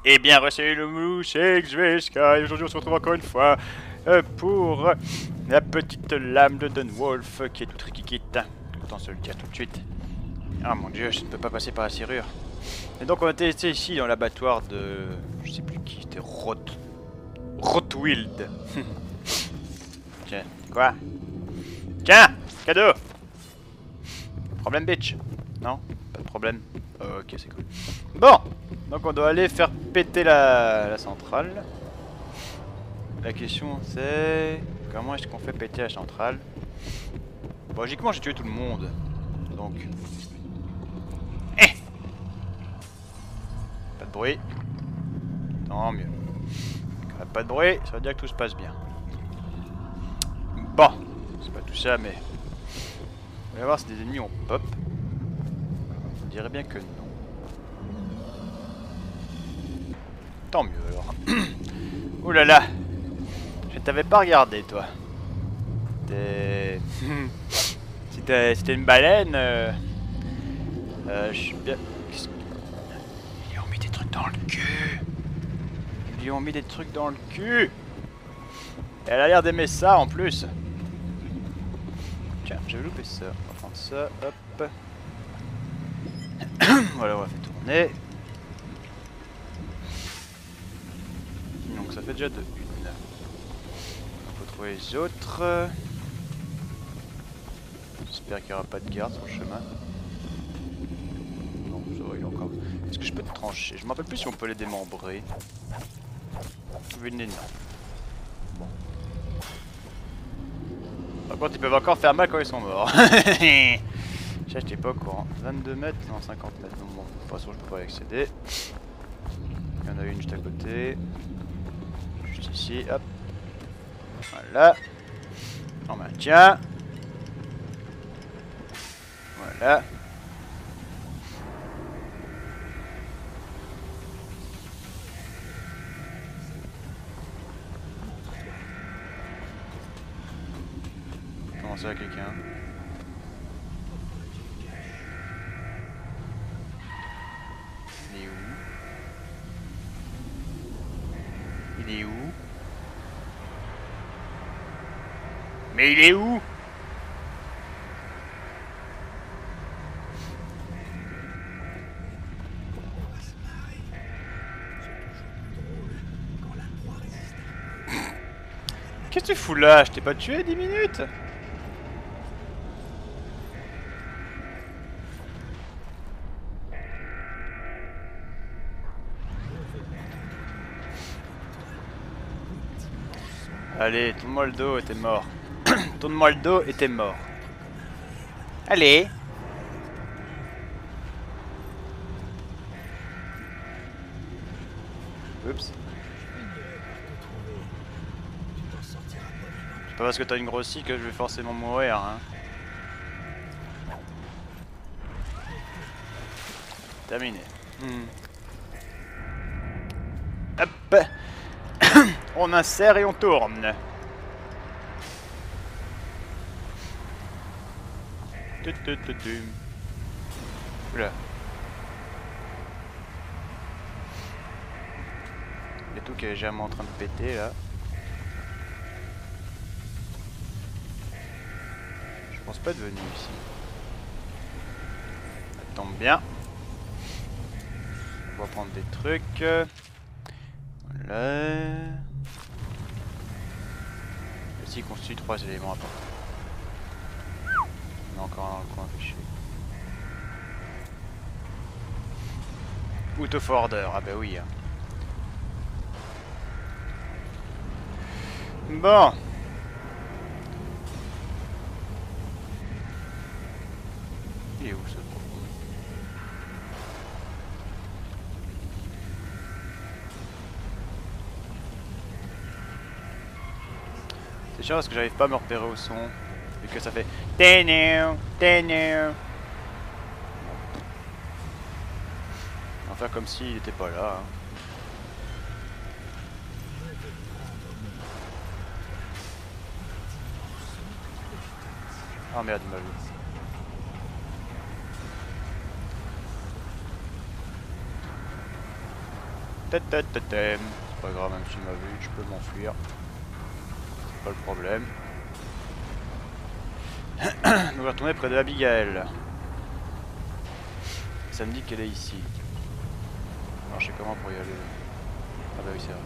Et bien reçu le mou, c'est XVSky, et aujourd'hui on se retrouve encore une fois pour la petite lame de Dunwolf qui est toute rikikite. Autant se le dire tout de suite. Ah mon dieu, je ne peux pas passer par la serrure. Et donc on était ici dans l'abattoir de... je sais plus qui, c'était Rotwild. Tiens, quoi? Tiens, cadeau. Problème bitch? Non? Pas de problème. Ok, c'est cool. Bon, donc on doit aller faire péter la centrale. La question c'est... comment est-ce qu'on fait péter la centrale? Bon, logiquement j'ai tué tout le monde. Donc... pas de bruit. Tant mieux. Quand pas de bruit, ça veut dire que tout se passe bien. Bon, c'est pas tout ça mais... on va voir si des ennemis ont pop. On dirait bien que non. Tant mieux alors. Ouh là là. Je t'avais pas regardé toi. C'était une baleine. Je suis bien. Ils lui ont mis des trucs dans le cul. Ils lui ont mis des trucs dans le cul. Et elle a l'air d'aimer ça en plus. Tiens, j'ai loupé ça. On va prendre ça. Hop. Voilà, on va faire tourner. Donc ça fait déjà de une. Il faut trouver les autres. J'espère qu'il n'y aura pas de garde sur le chemin. Non, ça va, il est encore. Est-ce que je peux te trancher? Je me rappelle plus si on peut les démembrer. Venez, non. Bon. Par contre, ils peuvent encore faire mal quand ils sont morts. J'étais pas au courant. 22 mètres? Non, 50 mètres. Non, bon, de toute façon, je peux pas y accéder. Il y en a une juste à côté. Juste ici, hop. Voilà. On maintient. Voilà. Comment ça, quelqu'un? Il est où? Il est où? Mais il est où? Qu'est-ce que tu fous là? Je t'ai pas tué 10 minutes? Allez, tourne-moi le dos et t'es mort. Tourne-moi le dos et t'es mort. Allez. Oups. C'est pas parce que t'as une grosse scie que je vais forcément mourir, hein. Terminé. Hop. On insère et on tourne. Oula. Il y a tout qui est jamais en train de péter là. Je pense pas être venu ici. Ça tombe bien. On va prendre des trucs. Voilà. Ici constitue 3 éléments importants. On est encore dans le coin, fait chier. Autoforder, ah bah oui. Bon. Il est où ce gros? C'est chiant parce que j'arrive pas à me repérer au son. Vu que ça fait... On va faire comme s'il était pas là. Hein. Oh merde, il m'a vu. C'est pas grave, même s'il m'a vu, je peux m'enfuir. C'est pas le problème. On va retourner près de Abigail. Ça me dit qu'elle est ici. Alors je sais comment pour y aller. Ah bah oui c'est vrai.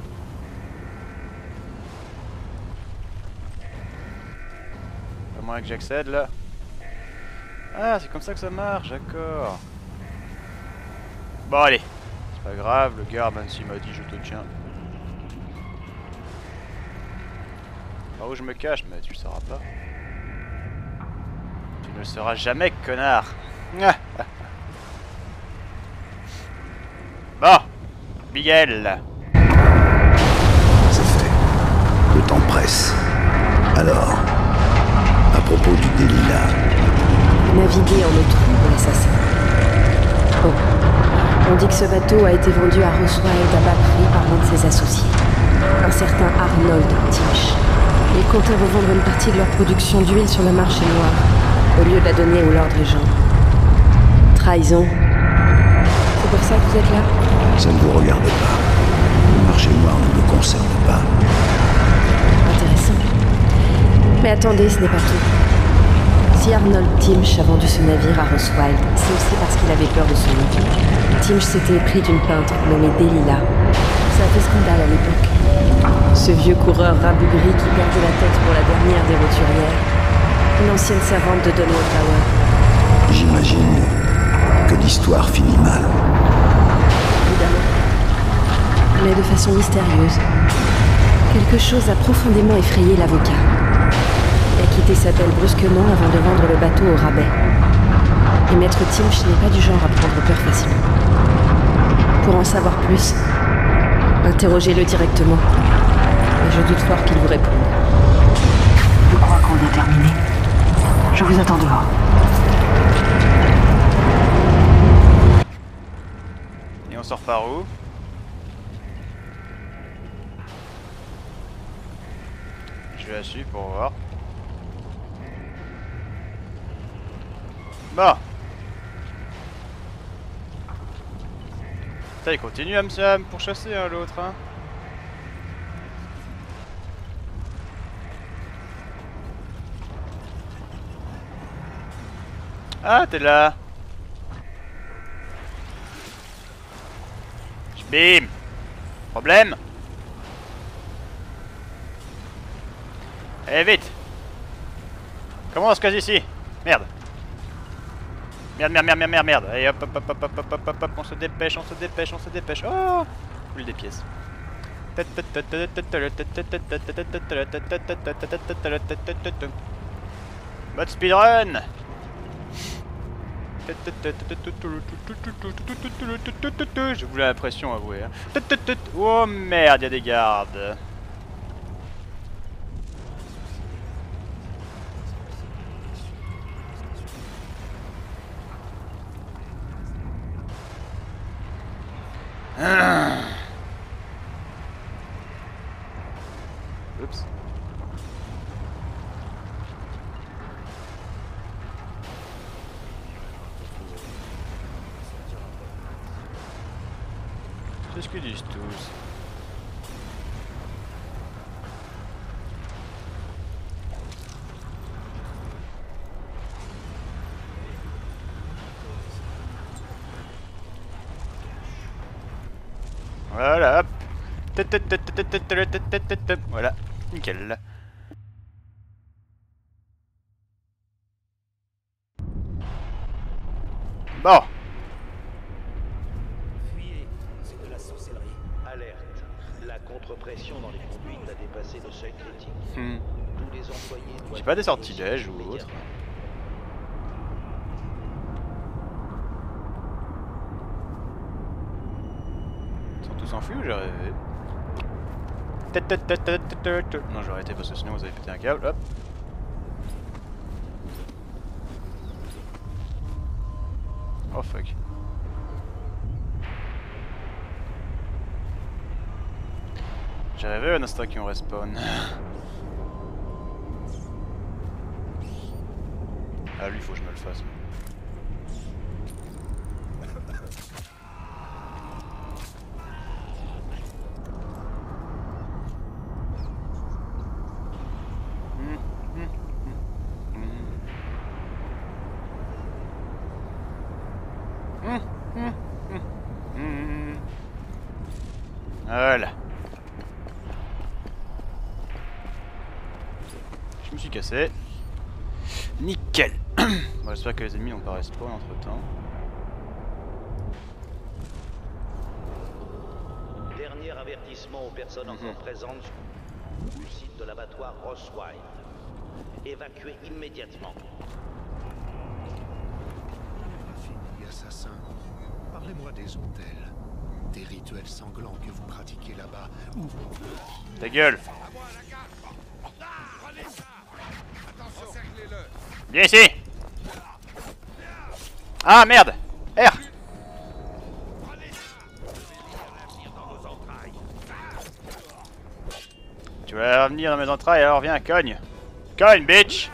Pas moyen que j'accède là. Ah c'est comme ça que ça marche, d'accord. Bon allez. C'est pas grave, le garde même s'il m'a dit je te tiens. Par où je me cache, mais tu le sauras pas. Tu ne le sauras jamais, connard. Bon, Miguel. C'est fait. Le temps presse. Alors, à propos du Delilah. Naviguer en eau trouble, l'assassin. Oh. On dit que ce bateau a été vendu à Roswell à bas prix par l'un de ses associés, un certain Arnold Timch. Ils comptaient revendre une partie de leur production d'huile sur le marché noir, au lieu de la donner au Lord Régent. Trahison. C'est pour ça que vous êtes là? Ça ne vous regarde pas. Le marché noir ne me concerne pas. Intéressant. Mais attendez, ce n'est pas tout. Si Arnold Timch a vendu ce navire à Roswell, c'est aussi parce qu'il avait peur de son vie. Timch s'était épris d'une peintre nommée Delilah. Ça a fait scandale à l'époque. Ce vieux coureur rabougri qui perdait la tête pour la dernière des roturières. Une ancienne servante de Donald Tower. J'imagine que l'histoire finit mal. Évidemment. Mais de façon mystérieuse. Quelque chose a profondément effrayé l'avocat. Il a quitté sa belle brusquement avant de vendre le bateau au rabais. Et Maître Timch n'est pas du genre à prendre peur facilement. Pour en savoir plus, interrogez-le directement. Et je doute fort qu'il vous réponde. Je crois qu'on a terminé. Je vous attends dehors. Et on sort par où? Je vais la suivre pour voir. Bon. Putain, il continue à me pourchasser hein, l'autre. Hein. Ah, t'es là. Bim. Problème. Allez, vite. Comment on se casse ici? Merde. Merde. Allez, hop, on se dépêche. Oh, coule des pièces. Mode speedrun. J'ai voulu l'impression, avouer. Oh merde, y'a des gardes. Oups. C'est ce qu'ils disent tous. Voilà, hop. Voilà, nickel. Bon. Fuyez, c'est de la sorcellerie. Alerte. La contre-pression dans les conduites a dépassé le seuil critique. Tous les employés doivent... J'ai pas des sortilèges ou autre. Ils sont tous enfuis ou j'ai rêvé? Non, je vais arrêter parce que sinon vous avez pété un câble. Hop. Oh fuck. J'ai rêvé un instant qu'ils ont respawn. Ah lui faut que je me le fasse. Voilà. Je me suis cassé. Nickel. Bon, j'espère que les ennemis n'ont pas respawn entre temps. Dernier avertissement aux personnes encore présentes sur le site de l'abattoir Roswell. Évacuez immédiatement. Fini, assassin. Parlez-moi des hôtels, des rituels sanglants que vous pratiquez là-bas. Ou... Ta gueule. Viens ici. Ah merde. R. Tu vas venir dans mes entrailles, alors viens, cogne. Cogne, bitch.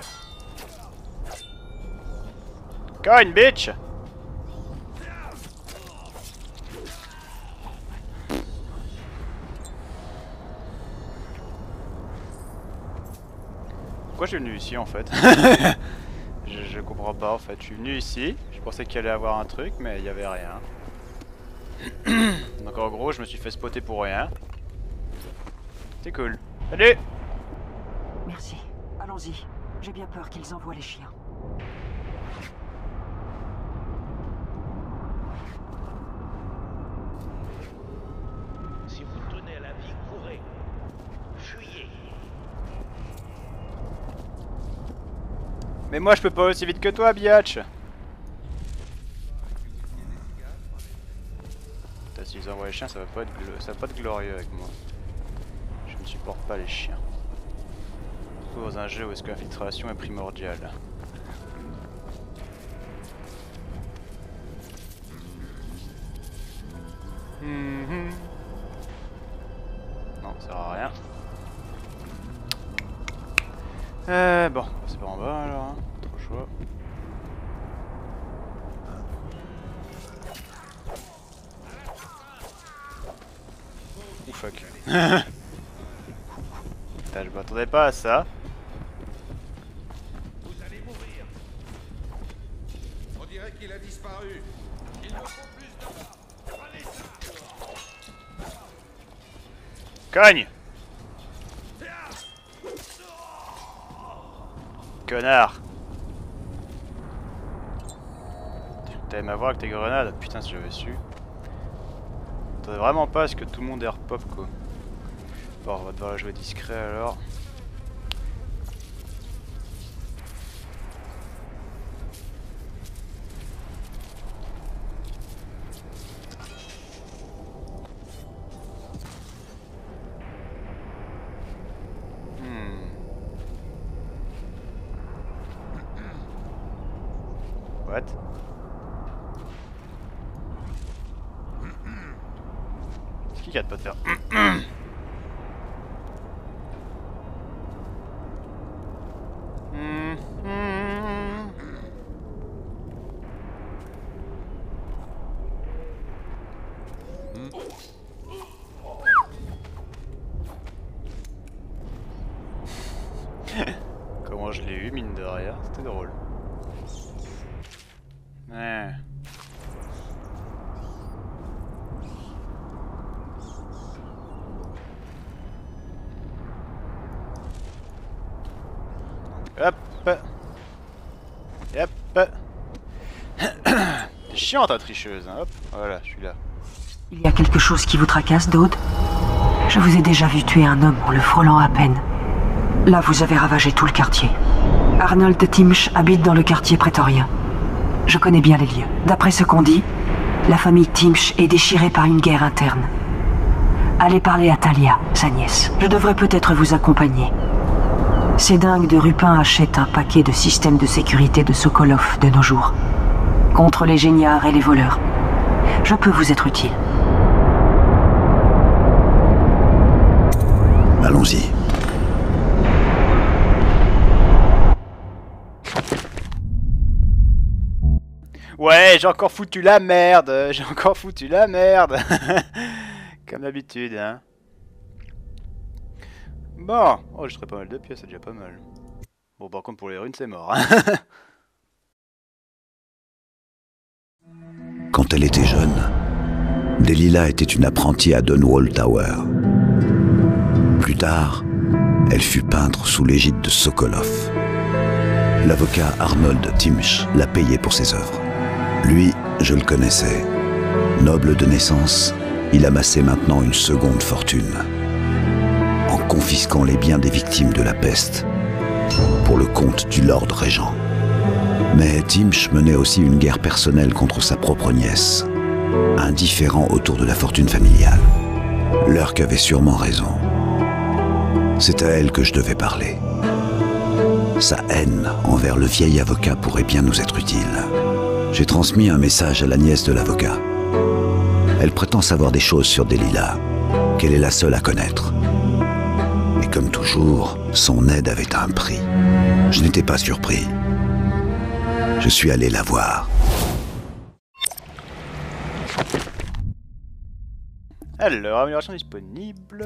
Cogne, bitch. Pourquoi je suis venu ici en fait? je comprends pas en fait, je suis venu ici, je pensais qu'il allait avoir un truc mais il y avait rien. Donc en gros je me suis fait spotter pour rien. C'est cool. Salut! Merci. Allons-y. J'ai bien peur qu'ils envoient les chiens. Si vous tenez à la vie, courez. Fuyez. Mais moi je peux pas aussi vite que toi, biatch! Putain, s'ils envoient les chiens, ça va pas être glorieux avec moi. Je ne supporte pas les chiens. Surtout dans un jeu où est-ce que l'infiltration est primordiale. Non, ça sert à rien. Bon, c'est pas en bas alors, hein. Trop chaud. Oh fuck. Putain, je m'attendais pas à ça. Vous allez mourir. On dirait qu'il a disparu. Il nous faut plus de balles. Allez, ça. Cogne! Connard! T'allais m'avoir avec tes grenades? Putain, si j'avais su. T'attendais vraiment pas à ce que tout le monde ait repop quoi. Bon, on va devoir la jouer discret alors. What? C'est qui a de pas te faire? Comment je l'ai eu, mine de rien, c'était drôle. Ouais. Hop. Hop. T'es chiante ta tricheuse, hein. Hop, voilà, je suis là. Il y a quelque chose qui vous tracasse, Dode? Je vous ai déjà vu tuer un homme en le frôlant à peine. Là, vous avez ravagé tout le quartier. Arnold Timsh habite dans le quartier prétorien. Je connais bien les lieux. D'après ce qu'on dit, la famille Timsh est déchirée par une guerre interne. Allez parler à Talia, sa nièce. Je devrais peut-être vous accompagner. Ces dingues de Rupin achètent un paquet de systèmes de sécurité de Sokolov de nos jours. Contre les géniards et les voleurs. Je peux vous être utile. Allons-y. Ouais, j'ai encore foutu la merde. J'ai encore foutu la merde. Comme d'habitude, hein. Bon, oh, je ferai pas mal de pièces, c'est déjà pas mal. Bon, par contre, pour les runes, c'est mort. Quand elle était jeune, Delilah était une apprentie à Dunwall Tower. Plus tard, elle fut peintre sous l'égide de Sokolov. L'avocat Arnold Timsh l'a payé pour ses œuvres. Lui, je le connaissais. Noble de naissance, il amassait maintenant une seconde fortune. En confisquant les biens des victimes de la peste, pour le compte du Lord Régent. Mais Timsh menait aussi une guerre personnelle contre sa propre nièce, indifférent autour de la fortune familiale. Lurk avait sûrement raison. C'est à elle que je devais parler. Sa haine envers le vieil avocat pourrait bien nous être utile. J'ai transmis un message à la nièce de l'avocat. Elle prétend savoir des choses sur Delilah, qu'elle est la seule à connaître. Et comme toujours, son aide avait un prix. Je n'étais pas surpris. Je suis allé la voir. Alors, amélioration disponible.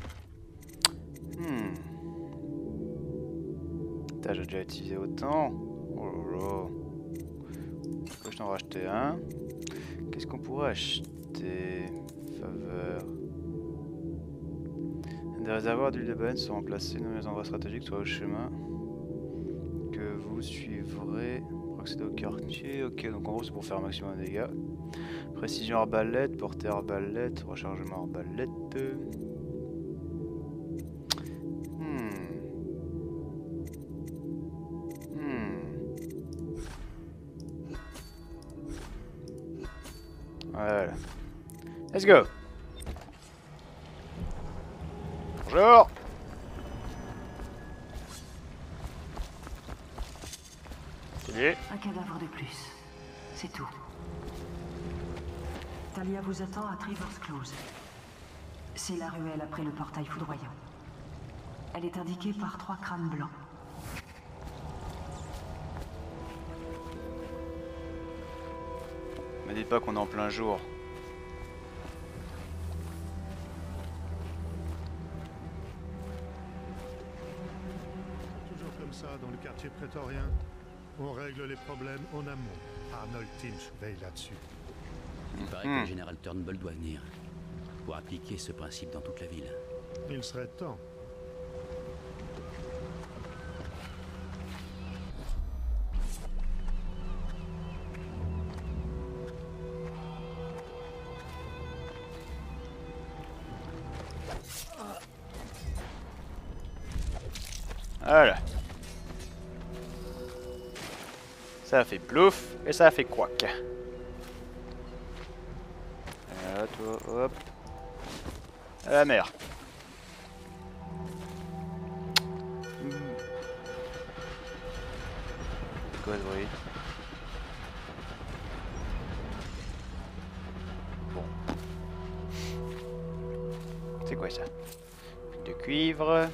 Putain, j'ai déjà utilisé autant. Oh là là. Pourquoi je t'en rachetais un? Qu'est-ce qu'on pourrait acheter? Faveur. Des réservoirs d'huile de baleine sont remplacés dans les endroits stratégiques sur le chemin que vous suivrez pour accéder au quartier. Ok, donc en gros c'est pour faire un maximum de dégâts. Précision arbalète, portée arbalète, rechargement arbalète. Voilà. Let's go. Bonjour. Salut. Un cadavre de plus. C'est tout. Talia vous attend à Trevor's Close. C'est la ruelle après le portail foudroyant. Elle est indiquée par 3 crânes blancs. Me dites pas qu'on est en plein jour. Toujours comme ça dans le quartier prétorien. On règle les problèmes en amont. Arnold Timsh veille là-dessus. Il paraît que le général Turnbull doit venir pour appliquer ce principe dans toute la ville. Il serait temps. Voilà. Ça a fait plouf et ça a fait couac. Là, toi, hop. À la mer. Quoi de bruit? Bon. C'est quoi ça? De cuivre.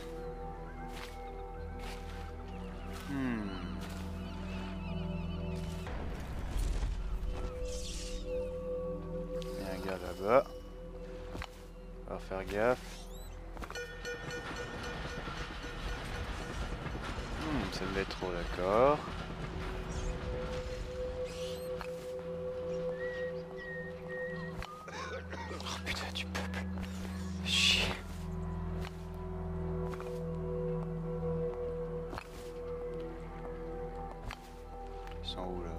Il y a un gars là-bas. On va faire gaffe. C'est le métro, d'accord. Oh putain, du peuple. Chier. Ils sont où là?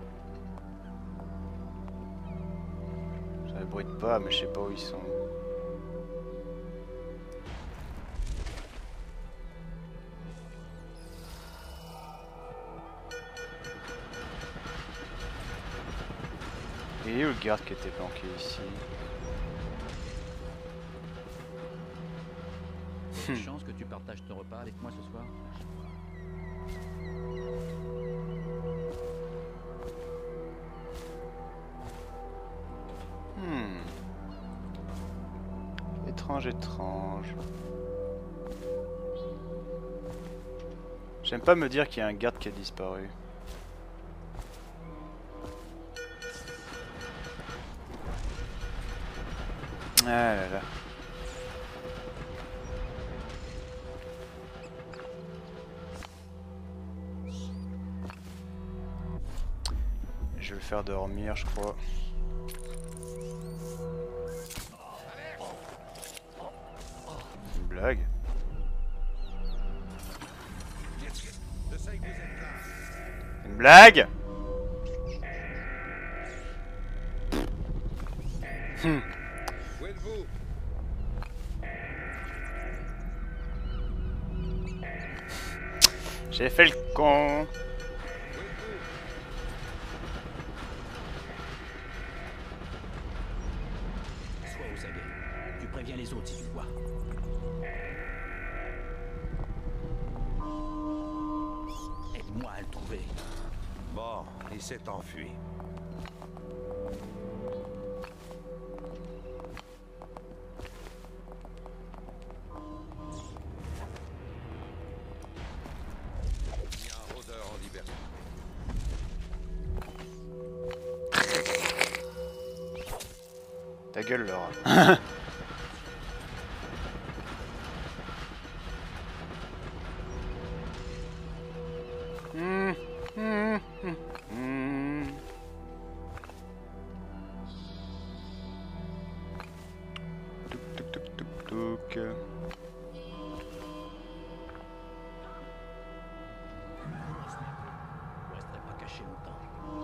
Ça ne bruite pas, mais je sais pas où ils sont. Et où le garde qui était planqué ici? Il y a une chance que tu partages ton repas avec moi ce soir. Étrange, étrange. J'aime pas me dire qu'il y a un garde qui a disparu. Ah là là. Je vais le faire dormir, je crois. Une blague? Où êtes-vous? J'ai fait le con. Sois aux aguets. Tu préviens les autres si tu vois. Aide-moi à le trouver. Bon, il s'est enfui. Il y a un rôdeur en liberté. Ta gueule, Laura. Tuk tuk tuk tuk tuk. Je resterai pas caché longtemps.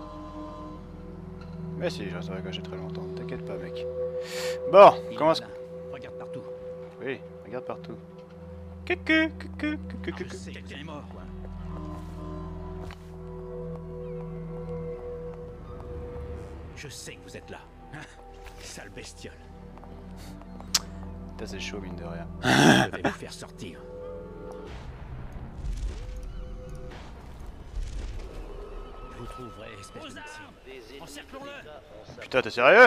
Mais si, je resterai caché très longtemps, t'inquiète pas, mec. Bon, Il comment est se... là. Regarde partout. Oui, regarde partout. Coucou, coucou, coucou, Je coucou. sais, quelqu'un est mort, quoi. Je sais que vous êtes là. Hein? Sale bestiole. Putain, c'est chaud, mine de rien. Je vais vous faire sortir. Vous trouverez, espèce de Des Encerclons-le. Putain, t'es sérieux?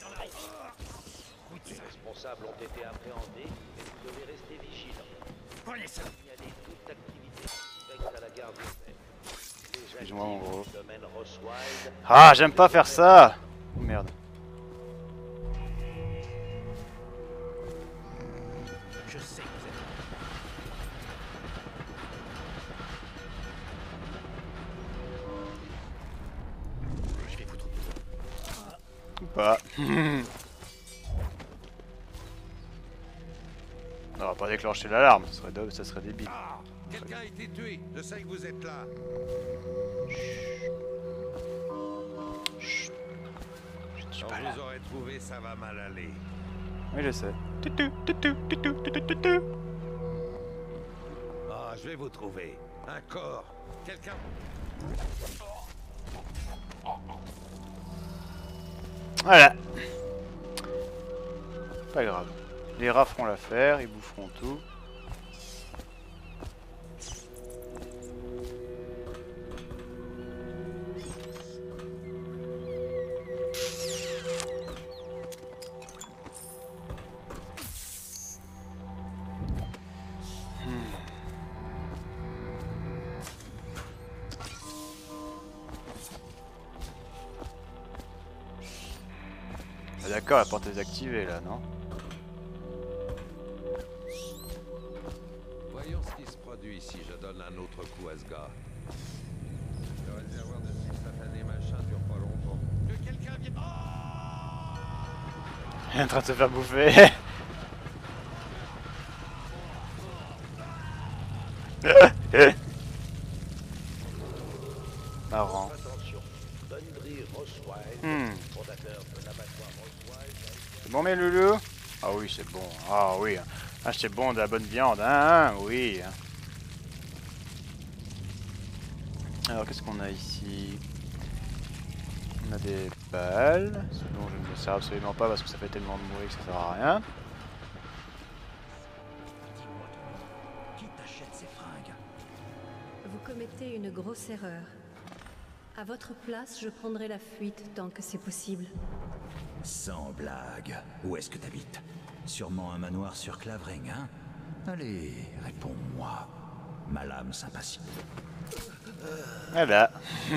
Les responsables ont été appréhendés et vous devez rester vigilants. Prenez ça. Signalez toute activité suspecte à la garde urbaine. Les Excuse-moi, mon gros. actifs du domaine Roswald. Ah, j'aime pas faire ça. Oh, merde. Je sais que vous êtes là. Je vais vous trouver. Ou pas. On va pas déclencher l'alarme, ça serait débile. Ah! Quelqu'un a été tué. Je sais que vous êtes là. Je Quand vous aurez trouvé, ça va mal aller. Oui, je sais. Tutu, tutu, tutu, tutu, tutu. Ah, je vais vous trouver. Un corps. Quelqu'un. Voilà. Pas grave. Les rats feront l'affaire, ils boufferont tout. Ah, d'accord, la porte est désactivée là, non? Voyons ce qui se produit ici. Je donne un autre coup à ce gars. Le réservoir de ces satanés machins dure pas longtemps. Que quelqu'un vienne. Oh! Il est en train de se faire bouffer. Marrant. Attention, Dundry Roswald, fondateur de l'abattoir Roswald. C'est bon mes loulous? Ah oui, c'est bon. Ah oui. Ah, c'est bon de la bonne viande, hein? Oui. Alors, qu'est-ce qu'on a ici? On a des balles, dont je ne me sers absolument pas parce que ça fait tellement de bruit que ça sert à rien. Dis-moi ton nom. Qui t'achète ces fringues? Vous commettez une grosse erreur. À votre place, je prendrai la fuite tant que c'est possible. Sans blague. Où est-ce que t'habites? Sûrement un manoir sur Clavering, hein? Allez, réponds-moi. Ma lame s'impatiente. Voilà.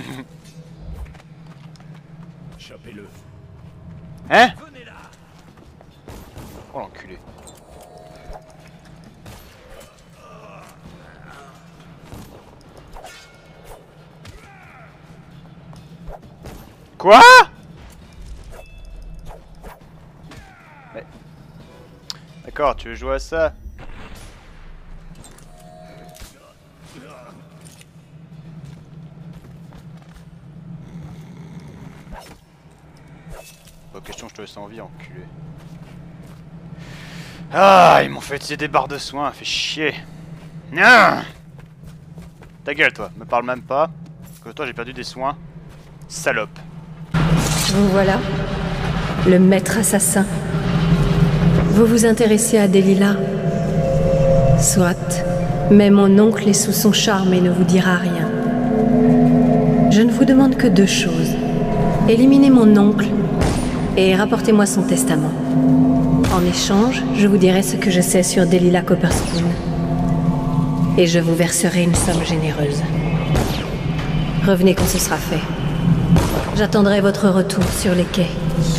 Chopez-le. Hein? Venez là! Oh l'enculé. Quoi? Mais... D'accord, tu veux jouer à ça? je te laisse en vie, enculé. Ah, ils m'ont fait utiliser des barres de soins, fait chier. Non. Ta gueule, toi, me parle même pas. Que toi, j'ai perdu des soins. Salope. Vous voilà, le maître assassin. Vous vous intéressez à Delilah? Soit, mais mon oncle est sous son charme et ne vous dira rien. Je ne vous demande que 2 choses. Éliminez mon oncle et rapportez-moi son testament. En échange, je vous dirai ce que je sais sur Delilah Copperspoon. Et je vous verserai une somme généreuse. Revenez quand ce sera fait. J'attendrai votre retour sur les quais.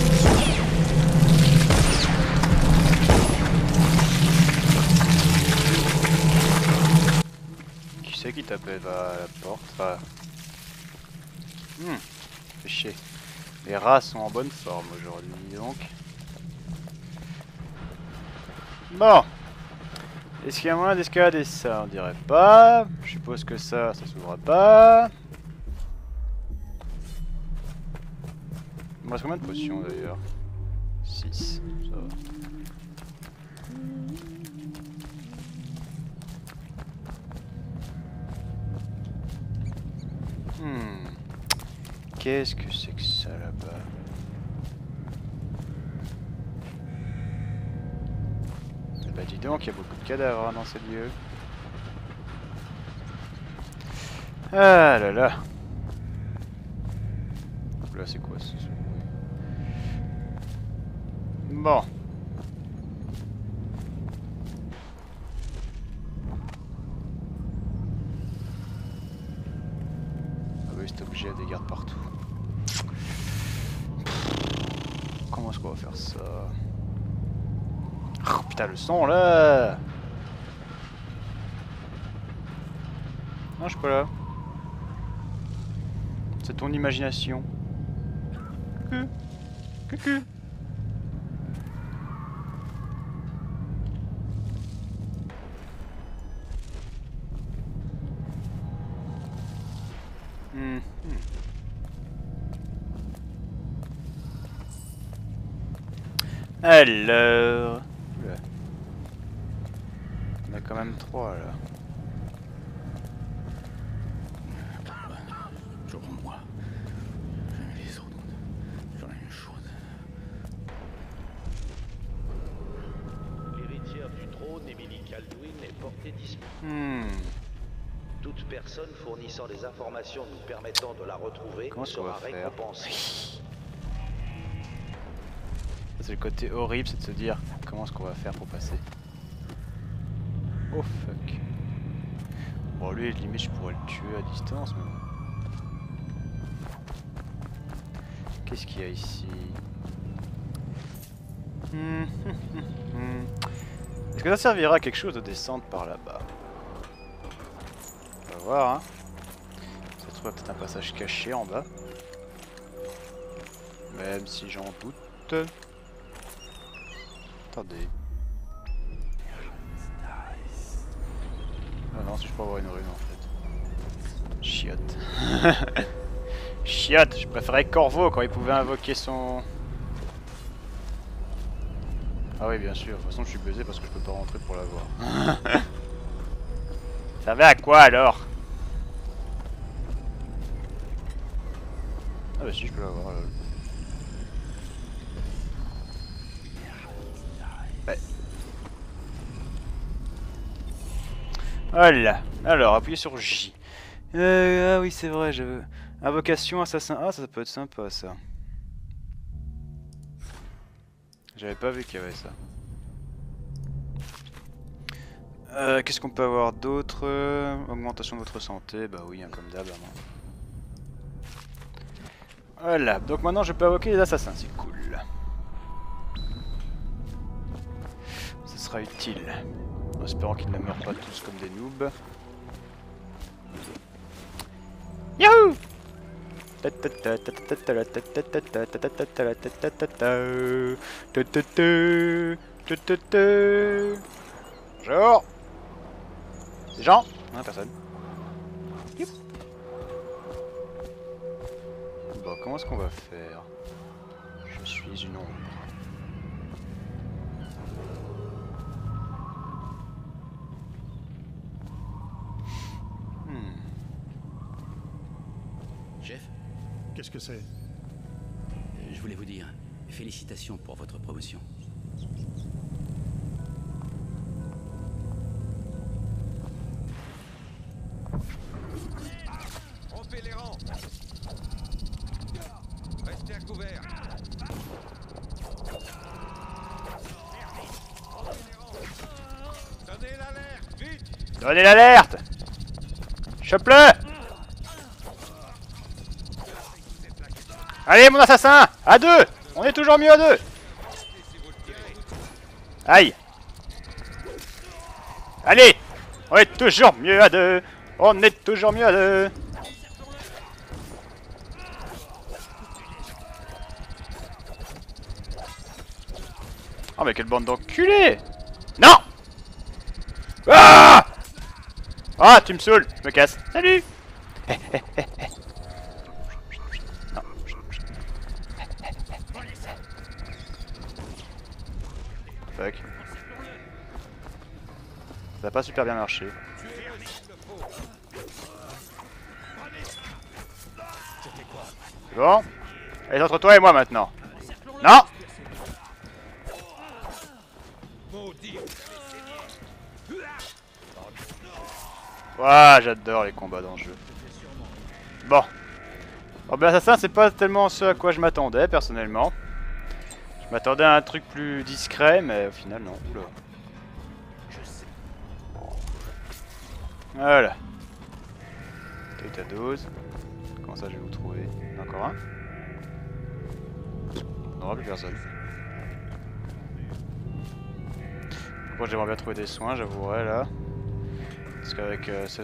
Qui c'est qui t'appelle à la porte? Enfin... fait chier. Les rats sont en bonne forme aujourd'hui, donc. Bon. Est-ce qu'il y a moyen d'escalader ça? On dirait pas. Je suppose que ça s'ouvre pas. Il me reste combien de potions d'ailleurs? 6. Ça va. Qu'est-ce que c'est que ça là-bas? Bah dis donc, il y a beaucoup de cadavres hein, dans ces lieux. Ah là là. Là c'est quoi ce... Bon. Ah oui, cet objet a des gardes partout. Comment est-ce qu'on va faire ça? Oh, putain le son là! Non, je suis pas là. C'est ton imagination. Coucou. Coucou. Alors... Oula. On a quand même 3 là. Toujours moi. Jamais les autres. J'en ai une chose. L'héritière du trône, Emily Kaldwin, est portée disparue. Toute personne fournissant des informations nous permettant de la retrouver sera récompensée. C'est le côté horrible, c'est de se dire comment est-ce qu'on va faire pour passer. Oh fuck. Bon lui limite je pourrais le tuer à distance mais bon. Qu'est-ce qu'il y a ici? Est-ce que ça servira à quelque chose de descendre par là-bas? On va voir hein. Ça se trouve peut-être un passage caché en bas. Même si j'en doute. Attendez. Ah non, si je peux avoir une rune en fait. Chiotte. Chiotte, je préférais Corvo quand il pouvait invoquer son... Ah oui bien sûr, de toute façon je suis baisé parce que je peux pas rentrer pour l'avoir. Ça va à quoi alors? Ah bah si je peux l'avoir là. Voilà. Alors, appuyez sur J. Ah oui, c'est vrai, je veux... Invocation, assassin... Ah, ça peut être sympa, ça. J'avais pas vu qu'il y avait ça. Qu'est-ce qu'on peut avoir d'autre? Augmentation de votre santé. Bah oui, hein, comme d'hab. Voilà. Donc maintenant, je peux invoquer les assassins. C'est cool. Ce sera utile. En espérant qu'ils ne meurent pas tous comme des noobs. Yahoo! Bonjour! Des gens? Non, personne. Bon, comment est-ce qu'on va faire? Je Je suis une ombre. Chef, Qu'est-ce que c'est? je voulais vous dire, félicitations pour votre promotion. Rompez les rangs. Restez à couvert. Donnez l'alerte, vite. Donnez l'alerte! Chope-le! Allez, mon assassin! À deux! On est toujours mieux à deux! Aïe! Allez! On est toujours mieux à deux! On est toujours mieux à deux! Oh mais quelle bande d'enculés! Non! Ah! Ah, tu me saoules! Je me casse! Salut! Non. Fuck. Ça a pas super bien marché. C'est bon? Allez, entre toi et moi maintenant. Non! Ouah, j'adore les combats dans le jeu. Bon. Oh ben assassin, c'est pas tellement ce à quoi je m'attendais personnellement. Je m'attendais à un truc plus discret, mais au final non. Oula. Voilà. T'as ta dose. Comment ça je vais vous trouver? Encore un? Non, plus personne. Bon, j'aimerais bien trouver des soins, j'avouerai là. Parce qu'avec ce...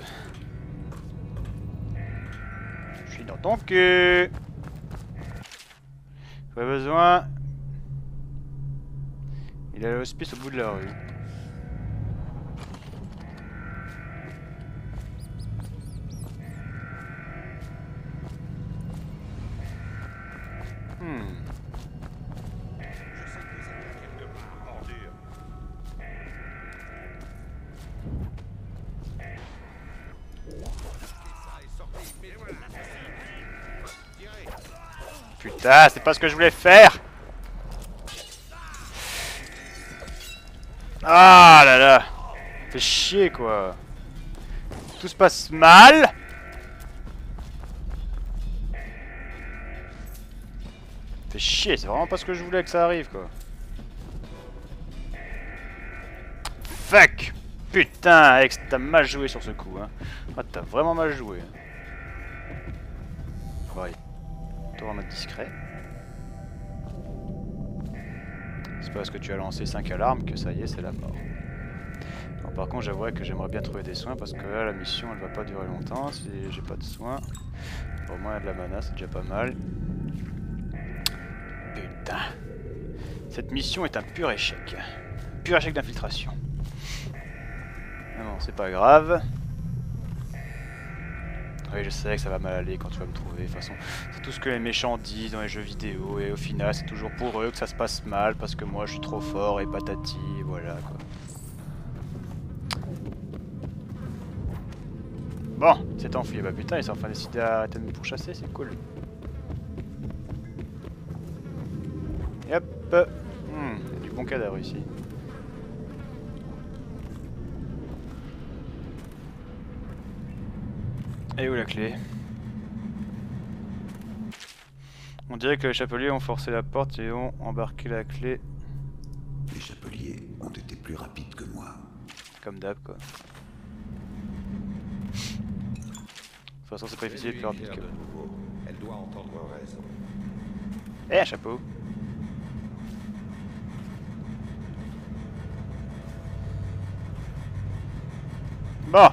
Je suis dans ton cul. J'aurais besoin... Il a l'hospice au bout de la rue. Putain, c'est pas ce que je voulais faire. Ah là là. Fais chier quoi. Tout se passe mal. Fais chier, c'est vraiment pas ce que je voulais que ça arrive quoi. Fuck. Putain, Alex, t'as mal joué sur ce coup hein. Ah, t'as vraiment mal joué. Bon, allez. En mode discret. C'est pas parce que tu as lancé 5 alarmes que ça y est, c'est la mort. Alors, par contre, j'avouerais que j'aimerais bien trouver des soins parce que là, la mission elle va pas durer longtemps si j'ai pas de soins. Au moins, il y a de la mana, c'est déjà pas mal. Putain. Cette mission est un pur échec. Pur échec d'infiltration. Mais bon, c'est pas grave. Oui, je sais que ça va mal aller quand tu vas me trouver. De toute façon, c'est tout ce que les méchants disent dans les jeux vidéo. Et au final, c'est toujours pour eux que ça se passe mal. Parce que moi, je suis trop fort et patati. Et voilà, quoi. Bon, c'est enfui. Bah putain, ils sont enfin décidé à arrêter de me pourchasser. C'est cool. Et hop. Il y a du bon cadavre ici. Et où la clé? On dirait que les chapeliers ont forcé la porte et ont embarqué la clé. Les chapeliers ont été plus rapides que moi. Comme d'hab quoi. De toute façon c'est pas difficile de plus rapide que... Elle doit entendre raison. Eh, un chapeau. Bon.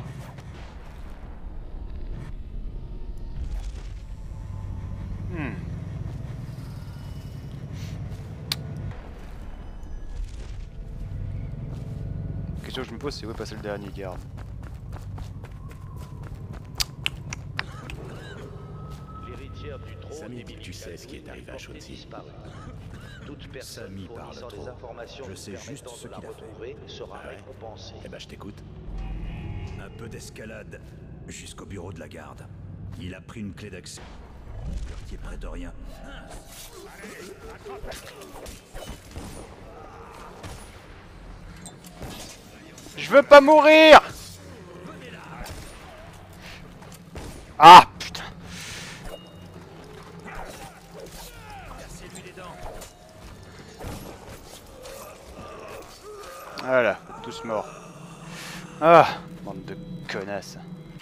La question que je me pose c'est où est passé le dernier garde. L'héritière du trône, Samy, tu sais ce qui est arrivé à Chauty. Toute personne Samy parle fournissant trop. des informations Je nous sais juste permettant ce de la qu'il a fait. retrouver sera Ah ouais. récompensée. Eh ben, je t'écoute. Un peu d'escalade jusqu'au bureau de la garde. Il a pris une clé d'accès. Le quartier prétorien. Je veux pas mourir! Ah putain! Voilà, tous morts. Ah, bande de connasses.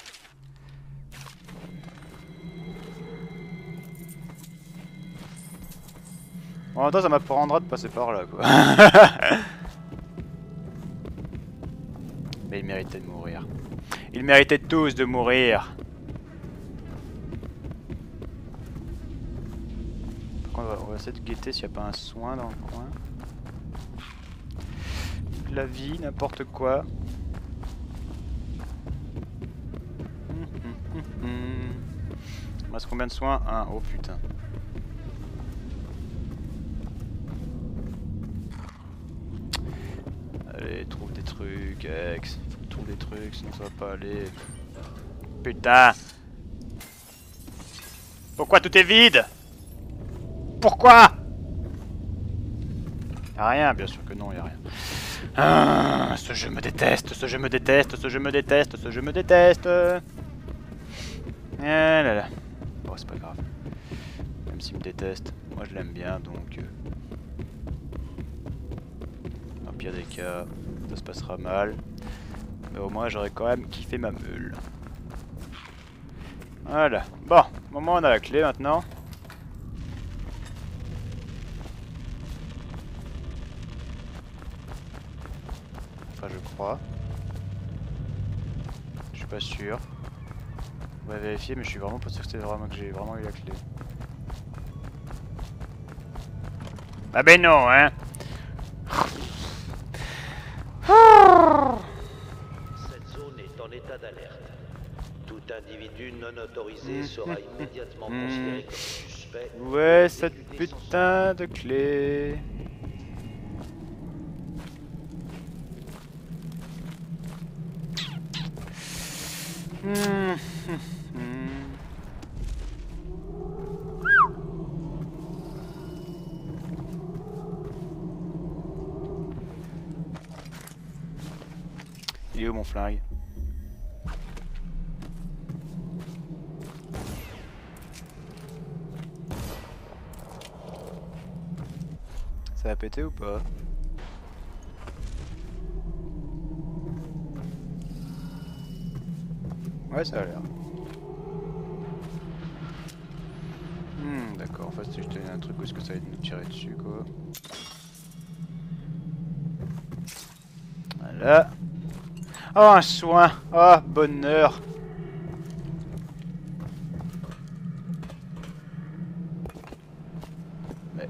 En même temps, ça m'apprendra de passer par là, quoi. Mais ils méritaient de mourir. Ils méritaient tous de mourir. Par contre, on va essayer de guetter s'il n'y a pas un soin dans le coin. La vie, n'importe quoi. Il me reste combien de soins? 1. Oh putain. Allez, trouve des trucs, ex. Trouve des trucs, sinon ça va pas aller. Putain! Pourquoi tout est vide? Pourquoi? Y'a rien, bien sûr que non, y'a rien. Ah, ce jeu me déteste, ce jeu me déteste, ce jeu me déteste, ce jeu me déteste. Ah là là. Bon, c'est pas grave. Même s'il me déteste, moi je l'aime bien, donc... Dans le pire des cas, ça se passera mal. Mais au moins j'aurais quand même kiffé ma meule. Voilà. Bon, au moment où on a la clé maintenant. Enfin, je crois. Je suis pas sûr. On va vérifier, mais je suis vraiment pas sûr que c'est vraiment que j'ai vraiment eu la clé. Ah ben non, hein. Cette zone est en état d'alerte. Tout individu non autorisé sera immédiatement considéré comme suspect. Ouais, cette putain de clé. Il est où mon flingue? Ça va péter ou pas? Ouais, ça a l'air. D'accord, en fait c'est juste un truc où est-ce que ça va nous tirer dessus quoi. Voilà. Oh, un soin. Oh, bonheur. Mais...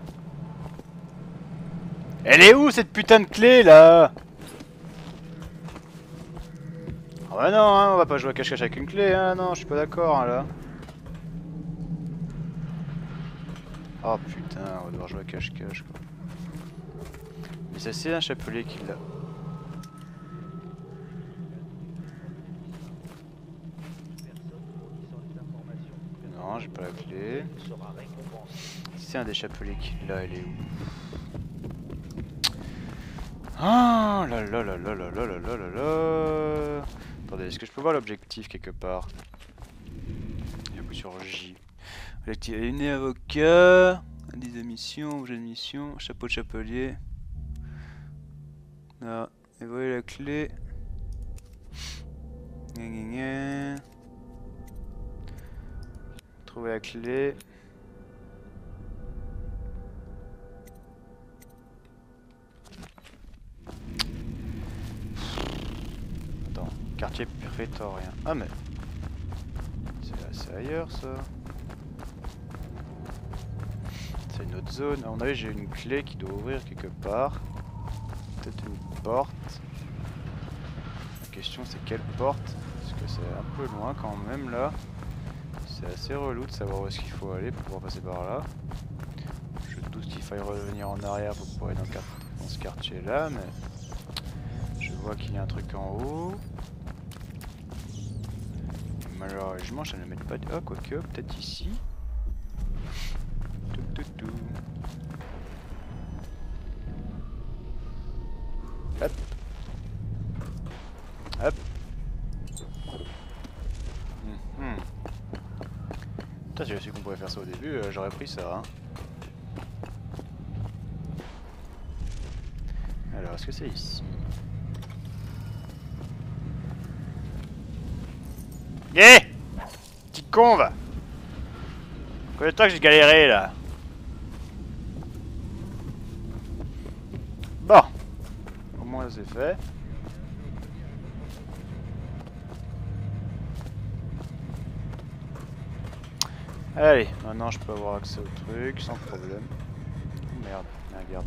Elle est où cette putain de clé là? Ah bah non, hein, on va pas jouer à cache-cache avec une clé, hein, non, je suis pas d'accord hein, là. Oh putain, on va devoir jouer à cache-cache quoi. Mais ça c'est un chapelet qui l'a. Non, j'ai pas la clé. Si c'est un des chapelets qui l'a, elle est où? Ah là là là là là là là là là là. Attendez, est-ce que je peux voir l'objectif quelque part? J'appuie sur J. Objectif aligné avocat, indice de mission, objet de mission, chapeau de chapelier. Là, et voyez la clé. Gna, gna, gna. Trouver la clé. Attends, quartier prétorien. Ah mais c'est ailleurs ça. C'est une autre zone. À mon avis j'ai une clé qui doit ouvrir quelque part. Peut-être une porte. La question c'est quelle porte? Parce que c'est un peu loin quand même là. C'est assez relou de savoir où est-ce qu'il faut aller pour pouvoir passer par là. Je doute qu'il faille revenir en arrière pour pouvoir aller dans ce quartier là, mais je vois qu'il y a un truc en haut. Malheureusement, je ne le mets pas. Ah, quoique, peut-être ici. Tout. Hop. Hop. Putain, si je su qu'on pouvait faire ça au début, j'aurais pris ça. Hein. Alors, est-ce que c'est ici? Yeah! Petit con, va! Combien de temps que j'ai galéré là? Bon, au moins c'est fait. Allez, maintenant je peux avoir accès au truc sans problème. Oh, merde, regarde.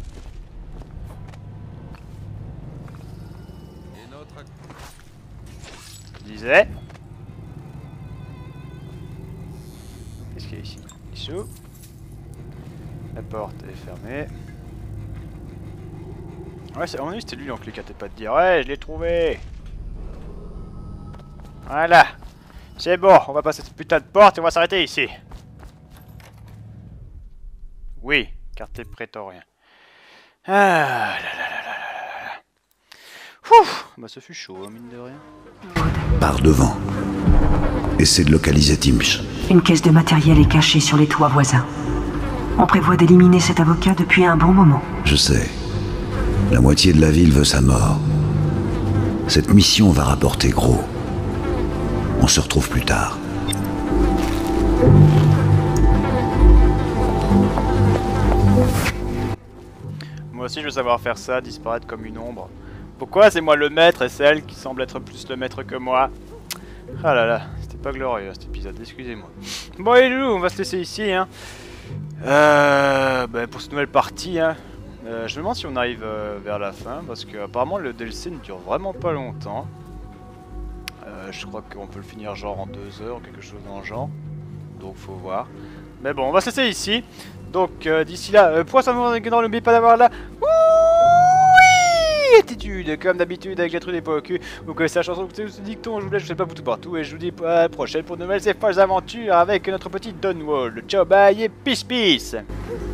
Je disais. Qu'est-ce qu'il y a ici? Dessous. La porte est fermée. Ouais, à mon avis c'était lui l'enclé qui a pas de dire ouais, je l'ai trouvé. Voilà. C'est bon, on va passer cette putain de porte et on va s'arrêter ici. Oui, quartier prétorien. Ah là là là là là là. Ouf, bah ça fut chaud, hein, mine de rien. Par devant. Essaie de localiser Timsh. Une caisse de matériel est cachée sur les toits voisins. On prévoit d'éliminer cet avocat depuis un bon moment. Je sais. La moitié de la ville veut sa mort. Cette mission va rapporter gros. On se retrouve plus tard. Moi aussi je veux savoir faire ça, disparaître comme une ombre. Pourquoi c'est moi le maître et c'est elle qui semble être plus le maître que moi? Ah là là, c'était pas glorieux cet épisode, excusez-moi. Bon les loulous, on va se laisser ici hein. Pour cette nouvelle partie hein. Je me demande si on arrive vers la fin parce que apparemment le DLC ne dure vraiment pas longtemps. Je crois qu'on peut le finir genre en 2 heures ou quelque chose dans le genre. Donc faut voir. Mais bon, on va se laisser ici. Donc d'ici là, pour ça n'oubliez pas d'avoir la attitude, comme d'habitude avec la truc des poids au cul. Vous connaissez la chanson, vous vous dicton, je vous laisse, je sais pas tout partout. Et je vous dis à la prochaine pour de nouvelles et folles aventures avec notre petit Dunwall. Ciao, bye et peace peace.